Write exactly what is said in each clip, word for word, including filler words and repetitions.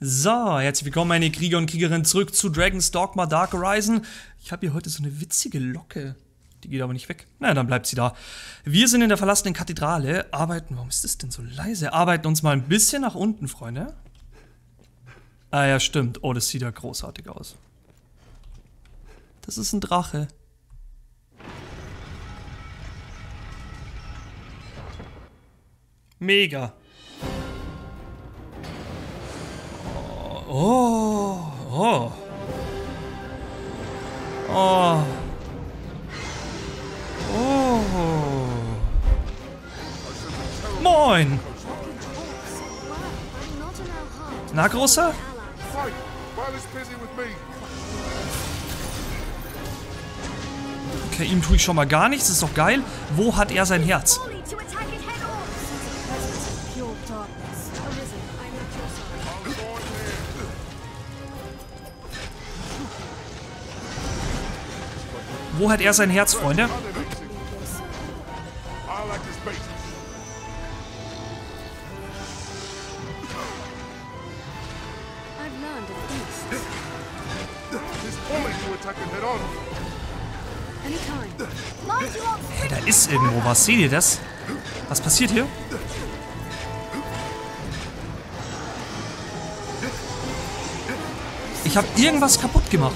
So, herzlich willkommen meine Krieger und Kriegerinnen zurück zu Dragon's Dogma Dark Horizon. Ich habe hier heute so eine witzige Locke. Die geht aber nicht weg. Na, dann bleibt sie da. Wir sind in der verlassenen Kathedrale, arbeiten, warum ist das denn so leise? Arbeiten uns mal ein bisschen nach unten, Freunde. Ah ja, stimmt. Oh, das sieht ja großartig aus. Das ist ein Drache. Mega. Oh, oh. Oh. Oh. Moin. Na, Großer? Okay, ihm tue ich schon mal gar nichts, das ist doch geil. Wo hat er sein Herz? Wo hat er sein Herz, Freunde? Hey, da ist irgendwo was. Seht ihr das? Was passiert hier? Ich habe irgendwas kaputt gemacht.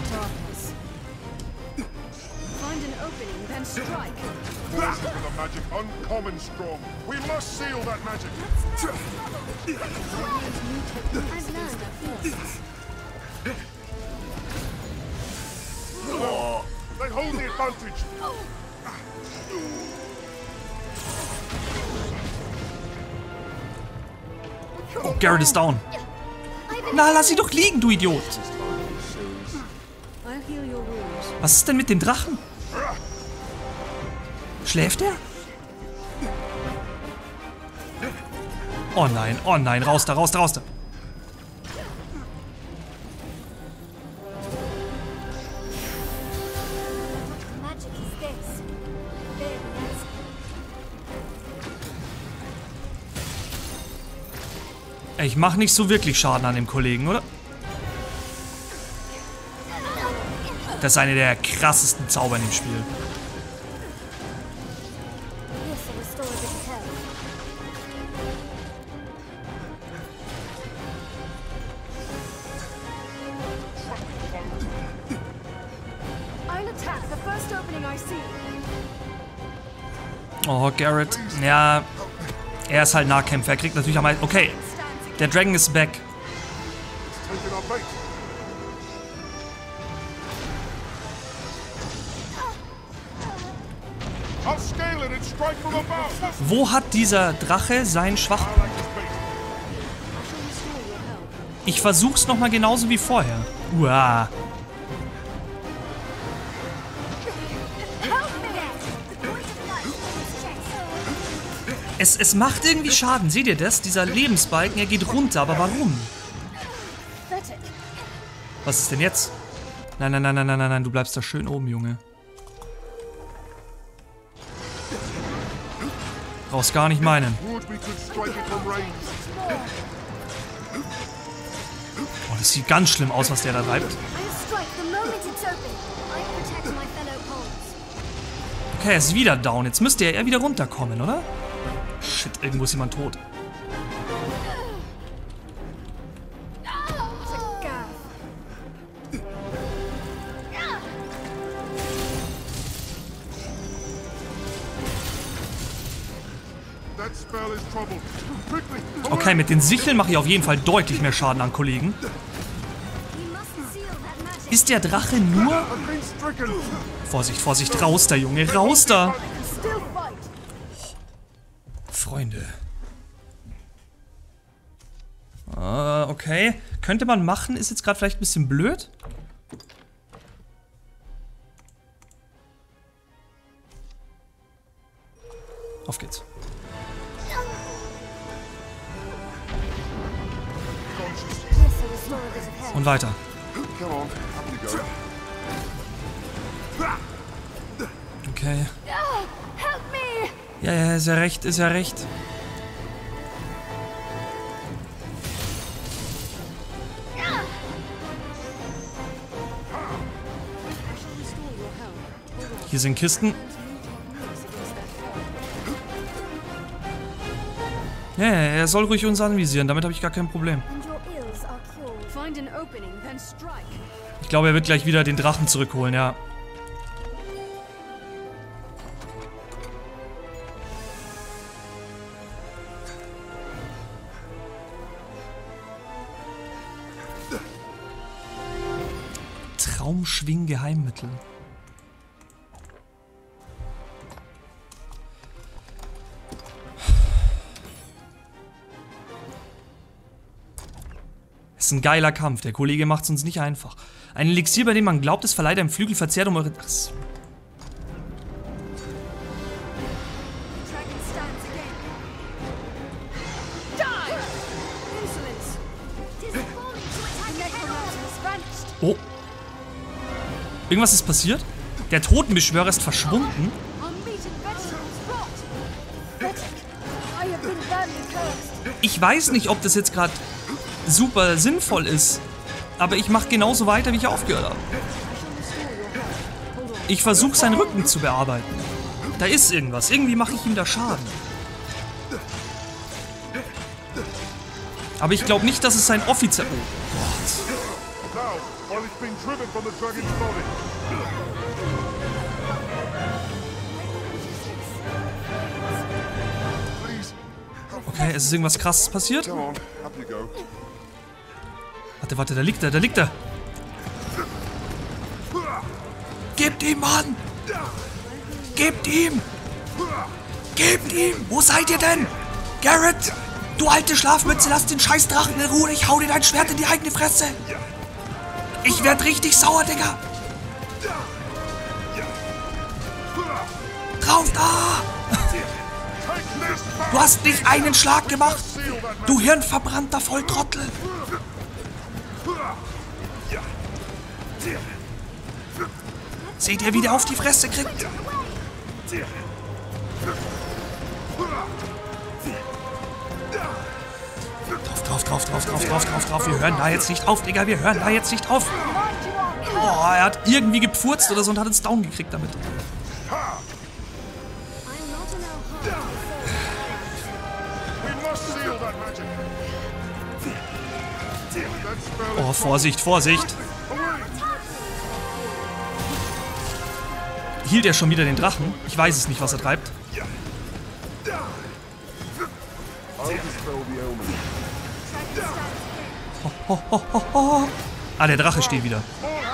Oh, Garrett ist down. Na, lass sie doch liegen, du Idiot. Was ist denn mit dem Drachen? Schläft er? Oh nein, oh nein, raus da, raus da, raus da. Ich mache nicht so wirklich Schaden an dem Kollegen, oder? Das ist einer der krassesten Zauber in dem Spiel. Oh, Garrett. Ja, er ist halt Nahkämpfer. Er kriegt natürlich am meisten... Okay, der Dragon ist back. Wo hat dieser Drache seinen Schwachpunkt? Ich versuch's nochmal genauso wie vorher. Uah. Es, es macht irgendwie Schaden. Seht ihr das? Dieser Lebensbalken, er geht runter. Aber warum? Was ist denn jetzt? Nein, nein, nein, nein, nein, nein. Du bleibst da schön oben, Junge. Brauchst gar nicht meinen. Oh, das sieht ganz schlimm aus, was der da treibt. Okay, er ist wieder down. Jetzt müsste er eher wieder runterkommen, oder? Shit, irgendwo ist jemand tot. Okay, mit den Sicheln mache ich auf jeden Fall deutlich mehr Schaden an Kollegen. Ist der Drache nur... Vorsicht, Vorsicht, raus da, Junge, raus da! Freunde. Uh, okay. Könnte man machen, ist jetzt gerade vielleicht ein bisschen blöd. Auf geht's. Und weiter. Okay. Ja, ja, ist ja recht, ist ja recht. Hier sind Kisten. Ja, ja, er soll ruhig uns anvisieren, damit habe ich gar kein Problem. Ich glaube, er wird gleich wieder den Drachen zurückholen, ja. Traumschwing-Geheimmittel. Das ist ein geiler Kampf. Der Kollege macht es uns nicht einfach. Ein Elixier, bei dem man glaubt, es verleiht einem Flügel verzehrt um eure... Ach so. Oh. Irgendwas ist passiert? Der Totenbeschwörer ist verschwunden. Ich weiß nicht, ob das jetzt gerade super sinnvoll ist, aber ich mache genauso weiter, wie ich aufgehört habe. Ich versuche, seinen Rücken zu bearbeiten. Da ist irgendwas. Irgendwie mache ich ihm da Schaden. Aber ich glaube nicht, dass es sein offiziell... Oh Gott. Okay, es ist irgendwas Krasses passiert. Warte, warte, da liegt er, da liegt er. Gebt ihm, Mann! Gebt ihm! Gebt ihm! Wo seid ihr denn? Garrett! Du alte Schlafmütze, lass den scheiß Drachen in Ruhe. Ich hau dir dein Schwert in die eigene Fresse. Ich werd richtig sauer, Digga. Drauf da! Du hast nicht einen Schlag gemacht. Du hirnverbrannter Volltrottel. Seht ihr, wie der auf die Fresse kriegt? Drauf, drauf, drauf, drauf, drauf, drauf, drauf, drauf. Wir hören da jetzt nicht auf, Digga. Wir hören da jetzt nicht auf. Oh, er hat irgendwie gepfurzt oder so und hat uns down gekriegt damit. Oh, Vorsicht, Vorsicht. Hielt er schon wieder den Drachen? Ich weiß es nicht, was er treibt. Ho, ho, ho, ho, ho. Ah, der Drache steht wieder.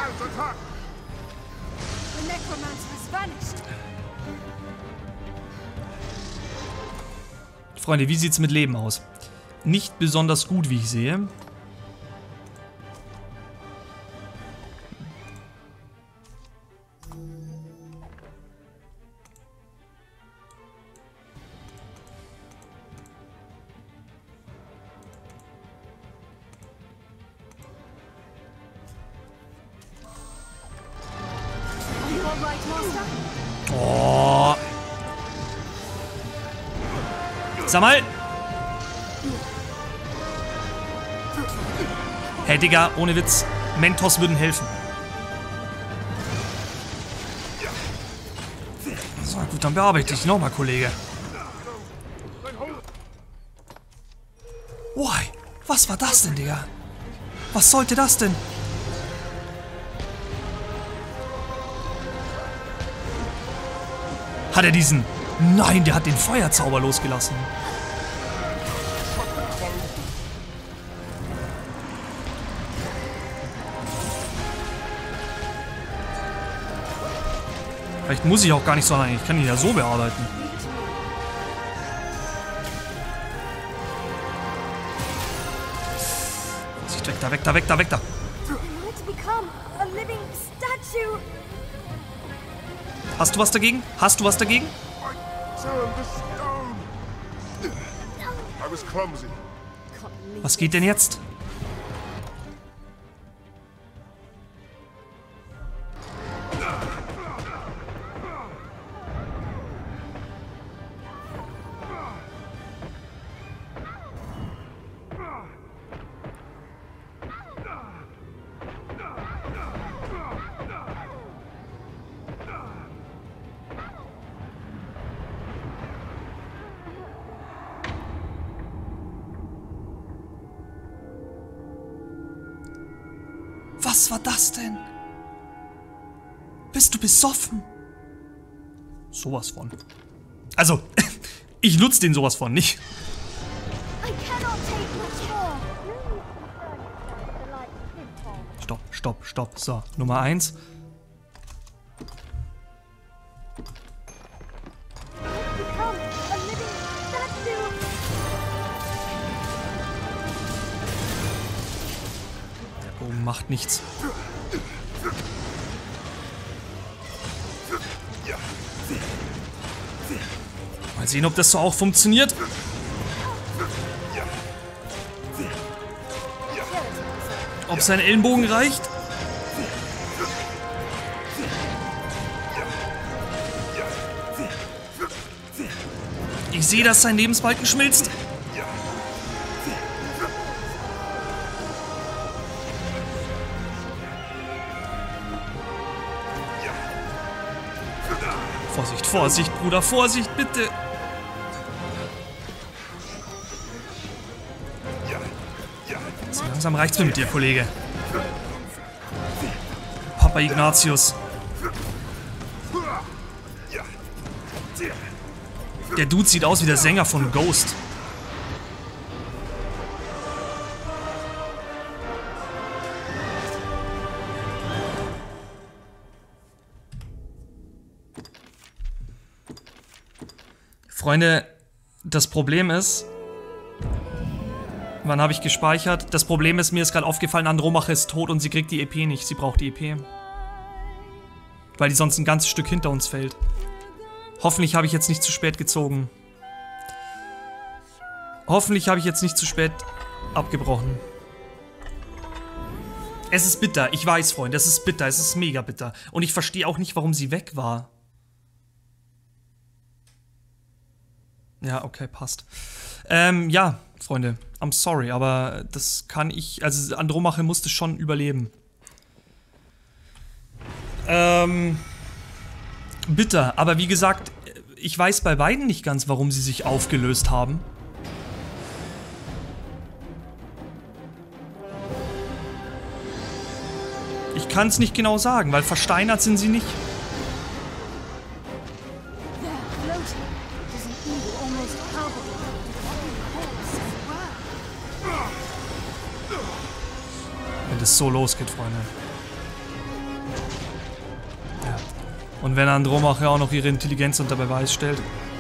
Freunde, wie sieht's mit Leben aus? Nicht besonders gut, wie ich sehe. Oh. Sag mal. Hey, Digga, ohne Witz. Mentos würden helfen. So, gut, dann bearbeite ich nochmal, Kollege. Why? Was war das denn, Digga? Was sollte das denn? Hat er diesen... Nein, der hat den Feuerzauber losgelassen. Vielleicht muss ich auch gar nicht so lange. Ich kann ihn ja so bearbeiten. Weg da, weg da, weg da, weg da. Hast du was dagegen? Hast du was dagegen? Was geht denn jetzt? Was war das denn? Bist du besoffen? Sowas von. Also, ich nutze den sowas von nicht. Stopp, stopp, stopp. So, Nummer eins. Der Bogen macht nichts. Mal sehen, ob das so auch funktioniert. Ob sein Ellenbogen reicht? Ich sehe, dass sein Lebensbalken schmilzt. Vorsicht, Vorsicht, Bruder, Vorsicht, bitte. So langsam reicht's mir mit dir, Kollege. Papa Ignatius. Der Dude sieht aus wie der Sänger von Ghost. Freunde, das Problem ist... Wann habe ich gespeichert? Das Problem ist, mir ist gerade aufgefallen, Andromache ist tot und sie kriegt die E P nicht. Sie braucht die E P. Weil die sonst ein ganzes Stück hinter uns fällt. Hoffentlich habe ich jetzt nicht zu spät gezogen. Hoffentlich habe ich jetzt nicht zu spät abgebrochen. Es ist bitter, ich weiß, Freunde, es ist bitter, es ist mega bitter. Und ich verstehe auch nicht, warum sie weg war. Ja, okay, passt. Ähm, ja, Freunde, I'm sorry, aber das kann ich, also Andromache musste schon überleben. Ähm, bitter, aber wie gesagt, ich weiß bei beiden nicht ganz, warum sie sich aufgelöst haben. Ich kann es nicht genau sagen, weil versteinert sind sie nicht. Wenn das so losgeht, Freunde. Ja. Und wenn Andromache auch noch ihre Intelligenz unter Beweis stellt.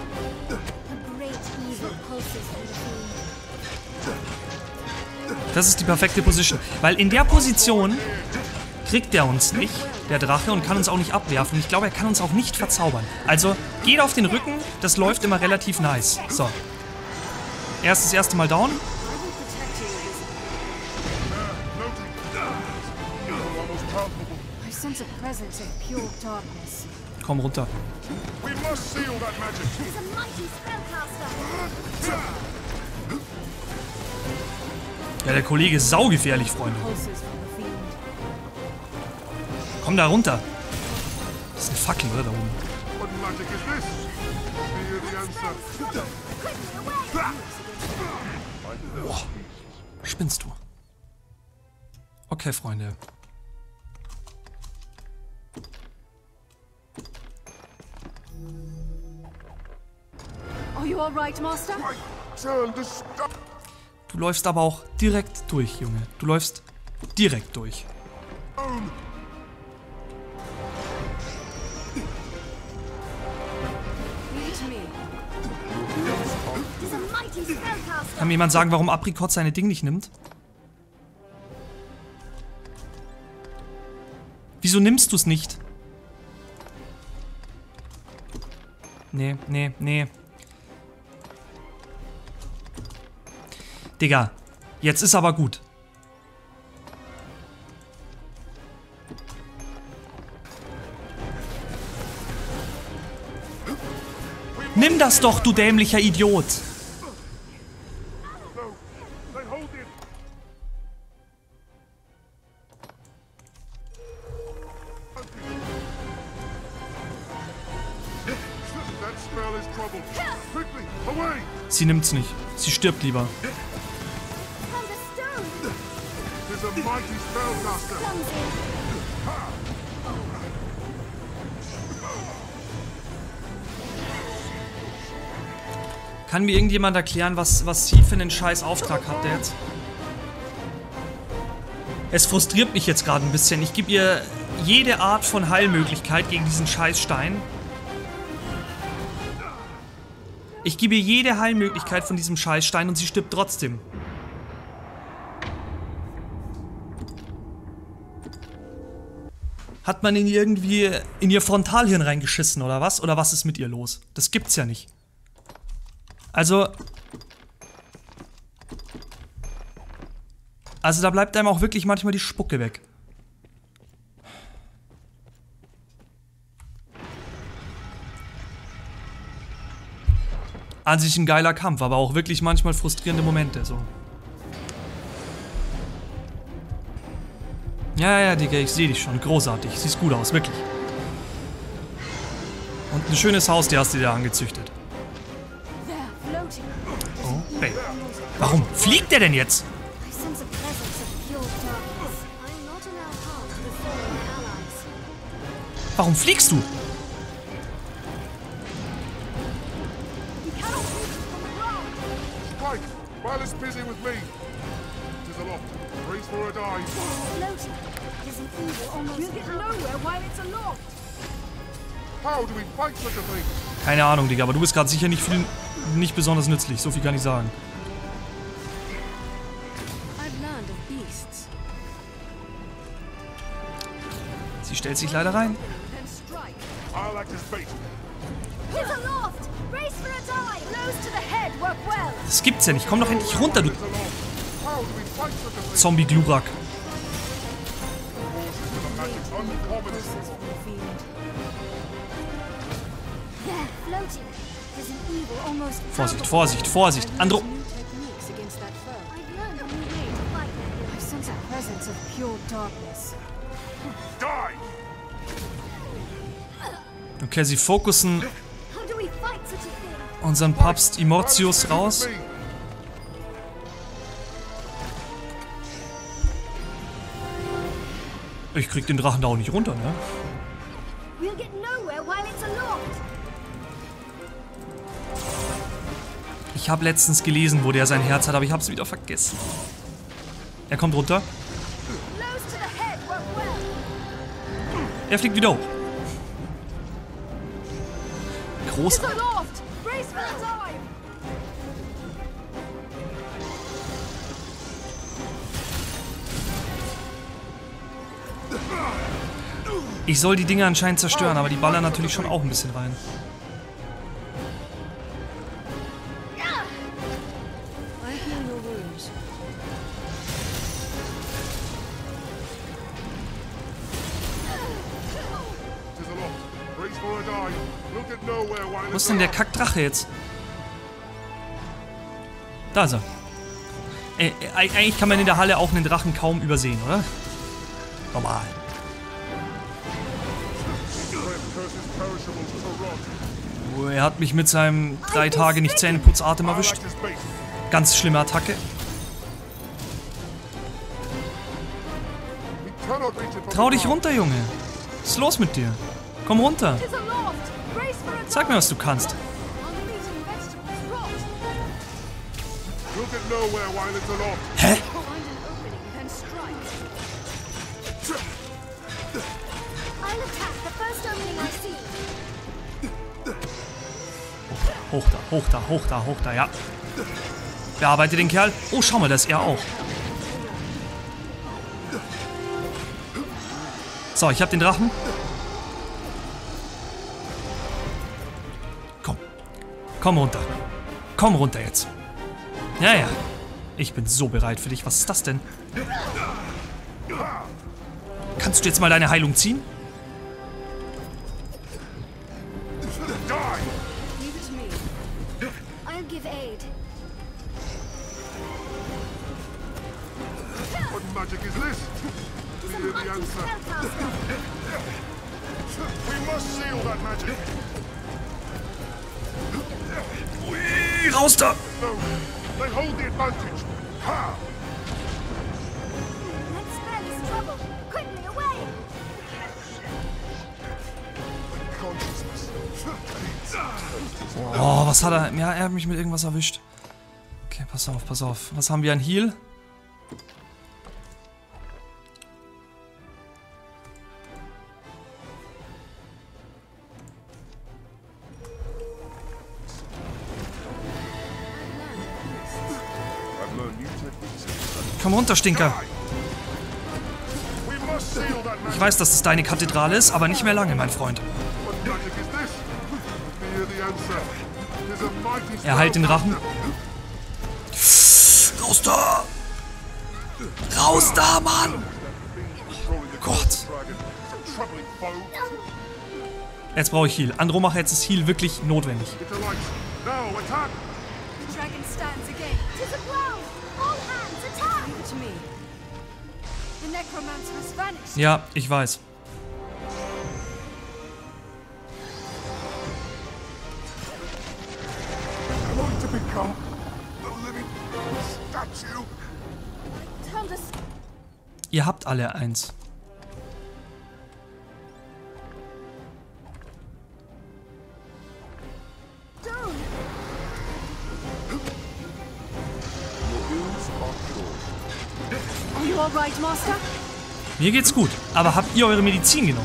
Das ist die perfekte Position. Weil in der Position kriegt er uns nicht, der Drache, und kann uns auch nicht abwerfen. Ich glaube, er kann uns auch nicht verzaubern. Also, geht auf den Rücken, das läuft immer relativ nice. So. Er ist das erste Mal down. Komm runter. Ja, der Kollege ist saugefährlich, Freunde. Komm da runter. Das ist eine Fackel, oder? Da oben. Boah. Spinnst du? Okay, Freunde. Are you all right, Master? Du läufst aber auch direkt durch, Junge. Du läufst direkt durch. Kann mir jemand sagen, warum Apricot seine Ding nicht nimmt? Wieso nimmst du es nicht? Nee, nee, nee. Digga, jetzt ist aber gut. Nimm das doch, du dämlicher Idiot! Sie nimmt's nicht. Sie stirbt lieber. is a mighty spellcaster. Kann mir irgendjemand erklären, was, was sie für einen scheiß Auftrag hat jetzt? Es frustriert mich jetzt gerade ein bisschen. Ich gebe ihr jede Art von Heilmöglichkeit gegen diesen scheiß Stein. Ich gebe ihr jede Heilmöglichkeit von diesem scheiß Stein und sie stirbt trotzdem. Hat man in ihr irgendwie in ihr Frontalhirn reingeschissen oder was? Oder was ist mit ihr los? Das gibt's ja nicht. Also... Also da bleibt einem auch wirklich manchmal die Spucke weg. An sich ein geiler Kampf, aber auch wirklich manchmal frustrierende Momente, so. Ja, ja, Digga, ich sehe dich schon. Großartig. Siehst gut aus, wirklich. Und ein schönes Haus, die hast du dir angezüchtet. Oh, Babe. Warum fliegt der denn jetzt? Warum fliegst du? Spike, while it's busy with me. Tis aloft. Brace for a dive. Floating. It is an evil almost. You'll get nowhere while it's aloft. How do we fight such a thing? Keine Ahnung, Digga, aber du bist gerade sicher nicht viel, nicht besonders nützlich. So viel kann ich sagen. Sie stellt sich leider rein. I'll act as bait. He's aloft. Brace for a dive. Nose to the head. Work well. Das gibt's ja nicht. Komm doch endlich runter, du Tis aloft. How do we fight such a thing? Zombie-Glurak. Forces with a magic uncommon is aloft. There, floating. It is an evil almost. Vorsicht, Vorsicht, Vorsicht. Andro... I've learned a new way to fight. I sense a presence of pure darkness. Die! Okay, sie fokussen How do we fight such a thing? unseren Papst Immortius raus. Ich krieg den Drachen da auch nicht runter, ne? We'll get nowhere while it's aloft. Ich habe letztens gelesen, wo der sein Herz hat, aber ich habe es wieder vergessen. Er kommt runter. Nose to the head. Work well. Er fliegt wieder hoch. He's Großartig. aloft. Brace for a dive. Ich soll die Dinge anscheinend zerstören, aber die ballern natürlich schon auch ein bisschen rein. Tis aloft. Brace for a dive. Look at nowhere while Wo it's ist denn der aloft. Kackdrache jetzt? Da ist er. Äh, äh, eigentlich kann man in der Halle auch einen Drachen kaum übersehen, oder? Normal. Breath curses perishables to rot. Oh, er hat mich mit seinem drei Tage nicht Zähneputzartem I'll erwischt. act as bait. Ganz schlimme Attacke. We cannot reach it from Trau the dich ground. runter, Junge. Was ist los mit dir? Komm runter. He's aloft. Brace for a dive. Sag mir, was du kannst. On the meat and vegetables rot. Look at nowhere while it's aloft. Hä? Find an opening, then strike. I'll attack the first opening I see. Hoch da, hoch da, hoch da, hoch da, ja. Bearbeite den Kerl. Oh, schau mal, das ist er auch. So, ich hab den Drachen. Komm. Komm runter. Komm runter jetzt. Ja, ja. Ich bin so bereit für dich. Was ist das denn? Kannst du jetzt mal deine Heilung ziehen? Leave it to me. I'll give aid. What magic is this? He's a Hear the mighty answer. spellcaster. We must seal that magic. Ui, raus da! No, they hold the advantage. Ha! Oh, was hat er? Ja, er hat mich mit irgendwas erwischt. Okay, pass auf, pass auf. Was haben wir an Heal? Komm runter, Stinker. Ich weiß, dass es deine Kathedrale ist, aber nicht mehr lange, mein Freund. Er heilt den Drachen. Raus da! Raus da, Mann! Gott. Jetzt brauche ich Heal. Andromache, jetzt ist Heal wirklich notwendig. Ja, ich weiß. Ihr habt alle eins. Mir geht's gut, aber habt ihr eure Medizin genommen?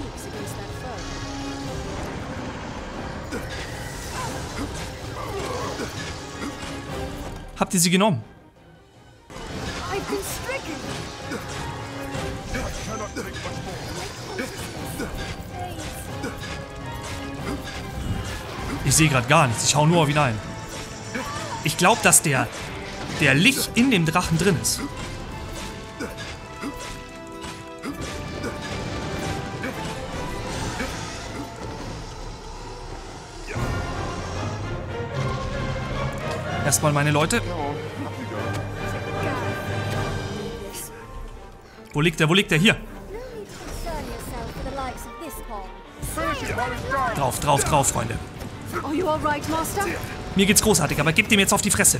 Habt ihr sie genommen? Ich sehe gerade gar nichts, ich hau nur auf ihn ein. Ich glaube, dass der, der Lich in dem Drachen drin ist. Erstmal meine Leute. Wo liegt der? Wo liegt der? Hier. Drauf, drauf, drauf, Freunde. Mir geht's großartig, aber gebt ihm jetzt auf die Fresse.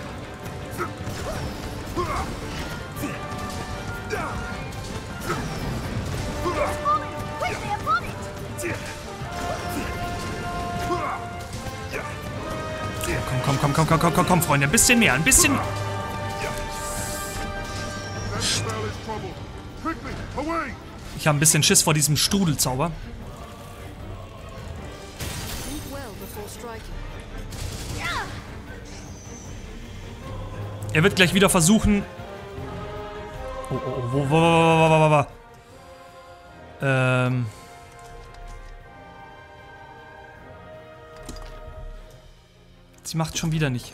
Komm, komm, komm, komm, komm, komm, komm, Freunde. Ein bisschen mehr, ein bisschen mehr. Ich habe ein bisschen Schiss vor diesem Strudelzauber. Er wird gleich wieder versuchen... Oh, oh, oh, wo, wo, wo, wo, wo, wo, wo. Ähm... Sie macht schon wieder nicht.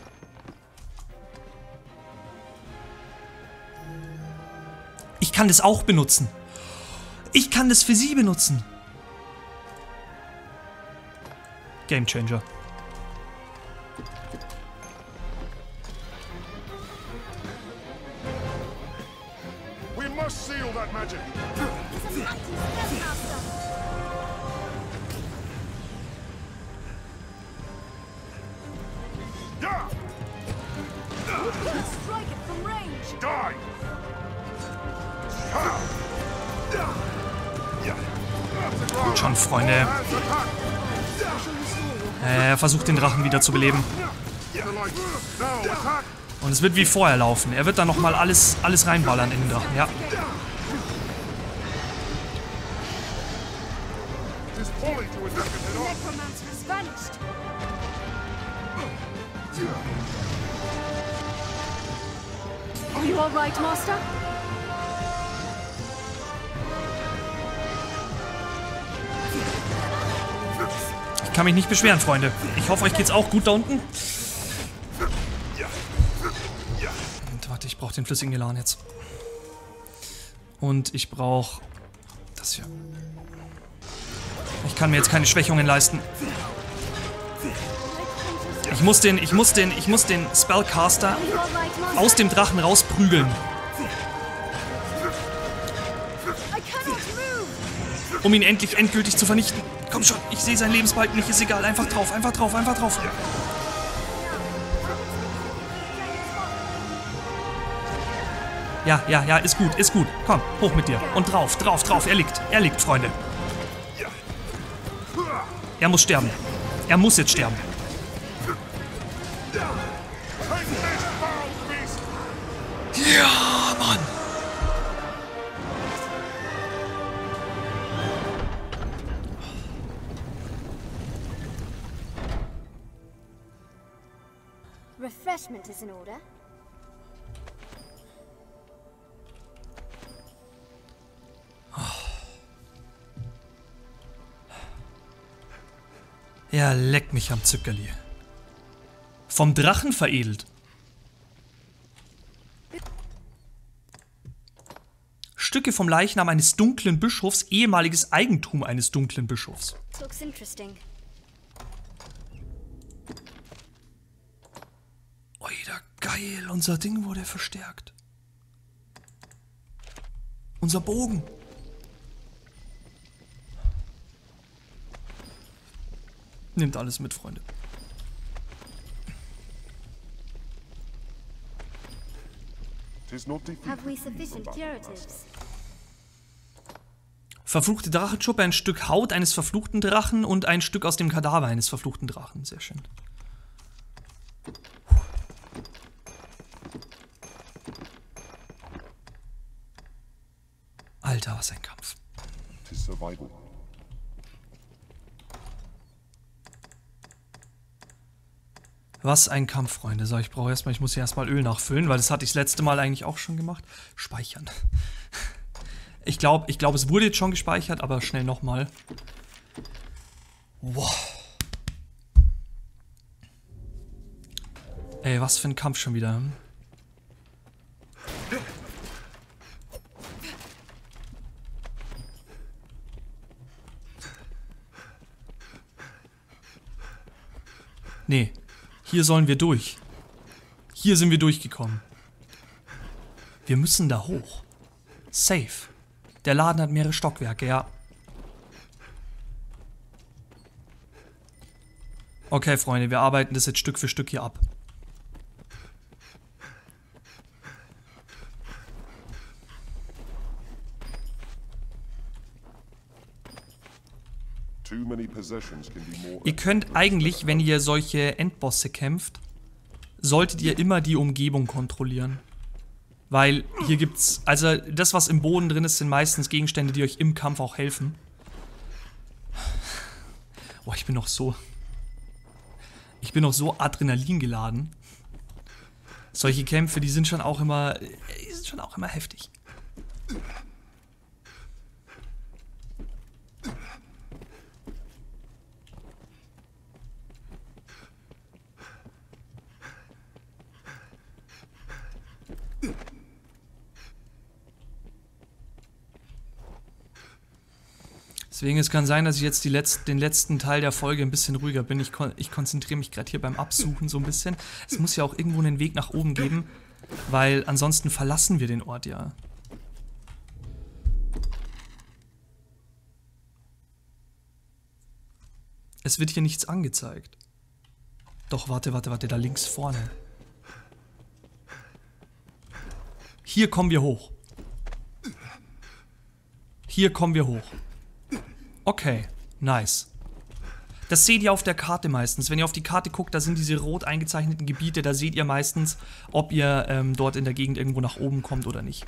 Ich kann das auch benutzen. Ich kann das für sie benutzen. Game Changer. We must seal that magic. Yeah. Strike it from range. Die. Gut schon, Freunde. Äh, er versucht den Drachen wieder zu beleben. Und es wird wie vorher laufen. Er wird dann nochmal alles, alles reinballern in den Drachen, ja. Are you all right, Master? Ich kann mich nicht beschweren, Freunde. Ich hoffe, euch geht's auch gut da unten. Und warte, ich brauche den flüssigen Elan jetzt. Und ich brauche das hier. Ich kann mir jetzt keine Schwächungen leisten. Ich muss den, ich muss den, ich muss den Spellcaster aus dem Drachen rausprügeln. Um ihn endlich endgültig zu vernichten. Komm schon, ich sehe seinen Lebensbalken nicht, ist egal. Einfach drauf, einfach drauf, einfach drauf. Ja, ja, ja, ist gut, ist gut. Komm, hoch mit dir. Und drauf, drauf, drauf. Er liegt, er liegt, Freunde. Er muss sterben. Er muss jetzt sterben. That is an order. Ja, leck mich am Zückerli. Vom Drachen veredelt. Stücke vom Leichnam eines dunklen Bischofs, ehemaliges Eigentum eines dunklen Bischofs. Looks interesting. Oida, geil, unser Ding wurde verstärkt. Unser Bogen. Nehmt alles mit, Freunde. Have we sufficient curatives? Verfluchte Drachenschuppe, ein Stück Haut eines verfluchten Drachen und ein Stück aus dem Kadaver eines verfluchten Drachen. Sehr schön. Alter, was ein Kampf. Was ein Kampf, Freunde. So, ich brauche erstmal, ich muss hier erstmal Öl nachfüllen, weil das hatte ich das letzte Mal eigentlich auch schon gemacht. Speichern. Ich glaube, ich glaube, es wurde jetzt schon gespeichert, aber schnell nochmal. Wow. Ey, was für ein Kampf schon wieder. Nee. Hier sollen wir durch. Hier sind wir durchgekommen. Wir müssen da hoch. Safe. Der Laden hat mehrere Stockwerke, ja. Okay, Freunde, wir arbeiten das jetzt Stück für Stück hier ab. Ihr könnt eigentlich, wenn ihr solche Endbosse kämpft, solltet ihr immer die Umgebung kontrollieren. Weil hier gibt's, also das, was im Boden drin ist, sind meistens Gegenstände, die euch im Kampf auch helfen. Boah, ich bin noch so, ich bin noch so Adrenalin geladen. Solche Kämpfe, die sind schon auch immer, die sind schon auch immer heftig. Deswegen, es kann sein, dass ich jetzt die Letz-, den letzten Teil der Folge ein bisschen ruhiger bin. Ich, kon ich konzentriere mich gerade hier beim Absuchen so ein bisschen. Es muss ja auch irgendwo einen Weg nach oben geben, weil ansonsten verlassen wir den Ort ja. Es wird hier nichts angezeigt. Doch, warte, warte, warte, da links vorne. Hier kommen wir hoch. Hier kommen wir hoch. Okay, nice. Das seht ihr auf der Karte meistens. Wenn ihr auf die Karte guckt, da sind diese rot eingezeichneten Gebiete, da seht ihr meistens, ob ihr ähm, dort in der Gegend irgendwo nach oben kommt oder nicht.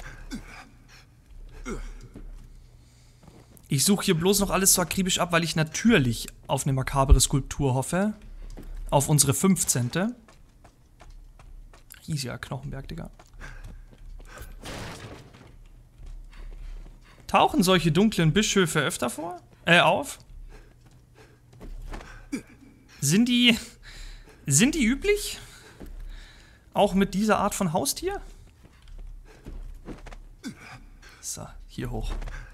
Ich suche hier bloß noch alles so akribisch ab, weil ich natürlich auf eine makabere Skulptur hoffe. Auf unsere fünfzehnte. Riesiger Knochenberg, Digga. Tauchen solche dunklen Bischöfe öfter vor? Äh, auf? Sind die... Sind die üblich? Auch mit dieser Art von Haustier? So, hier hoch.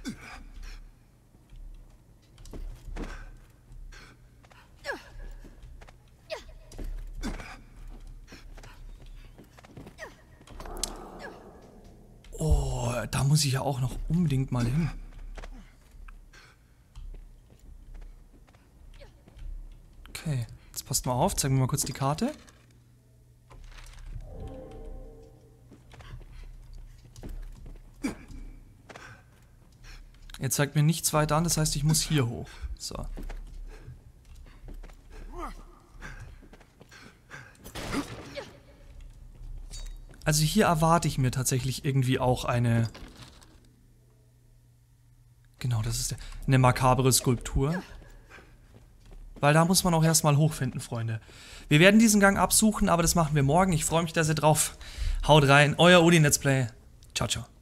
Oh, da muss ich ja auch noch unbedingt mal hin. Okay, jetzt passt mal auf, zeigen wir mal kurz die Karte. Jetzt zeigt mir nichts weiter an, das heißt, ich muss hier hoch. So. Also hier erwarte ich mir tatsächlich irgendwie auch eine... Genau, das ist eine makabere Skulptur. weil da muss man auch erstmal hochfinden, Freunde. Wir werden diesen Gang absuchen, aber das machen wir morgen. Ich freue mich da sehr drauf. Haut rein, euer Odin Let's Play. Ciao, ciao.